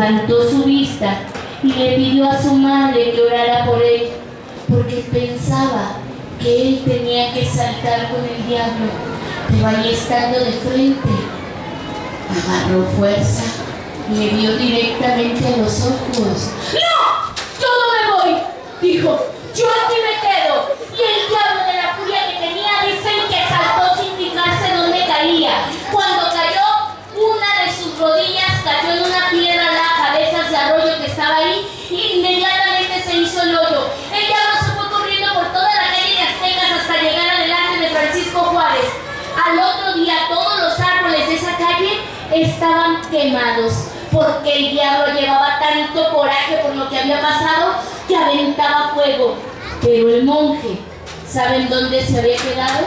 levantó su vista y le pidió a su madre que orara por él, porque pensaba que él tenía que saltar con el diablo, pero ahí estando de frente, agarró fuerza y le vio directamente a los ojos. ¡No! ¡Yo no me voy!, dijo. ¡Yo aquí me quedo! Y el diablo, de la furia que tenía, dicen que saltó sin fijarse dónde caía. Cuando cayó, una de sus rodillas cayó en una piedra a las cabezas de arroyo que estaba ahí y inmediatamente se hizo el hoyo. El diablo se fue corriendo por toda la calle de Aztecas hasta llegar adelante de Francisco Juárez. Al otro día todos los árboles de esa calle estaban quemados, porque el diablo llevaba tanto coraje por lo que había pasado que aventaba fuego. Pero el monje, ¿saben dónde se había quedado?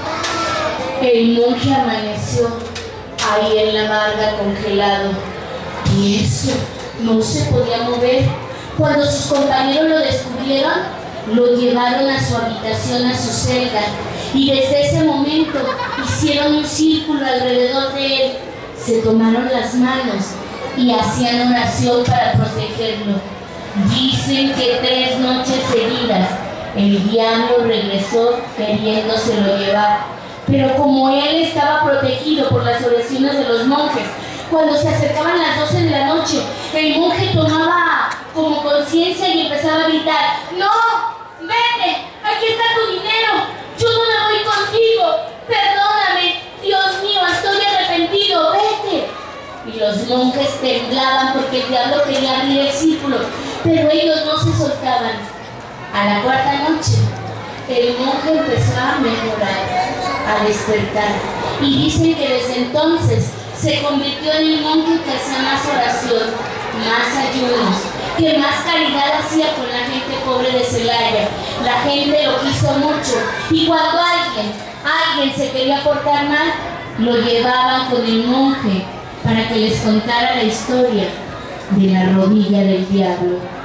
El monje amaneció ahí en la barda congelado, y eso, no se podía mover. Cuando sus compañeros lo descubrieron, lo llevaron a su habitación, a su celda, y desde ese momento hicieron un círculo alrededor de él, se tomaron las manos y hacían oración para protegerlo. Dicen que 3 noches seguidas el diablo regresó queriéndoselo llevar, pero como él estaba protegido por las oraciones de los monjes, cuando se acercaban las 12 de la noche, el monje tomaba como conciencia y empezaba a gritar: ¡No! ¡Vete! ¡Aquí está tu dinero! ¡Yo no me voy contigo! ¡Perdóname! ¡Dios mío, estoy arrepentido! ¡Vete! Y los monjes temblaban porque el diablo quería abrir el círculo, pero ellos no se soltaban. A la 4ª noche, el monje empezó a mejorar, a despertar, y dicen que desde entonces se convirtió en el monje que hacía más oración, más ayunos, que más caridad hacía con la gente pobre de Celaya. La gente lo quiso mucho, y cuando alguien se quería portar mal, lo llevaban con el monje para que les contara la historia de la rodilla del diablo.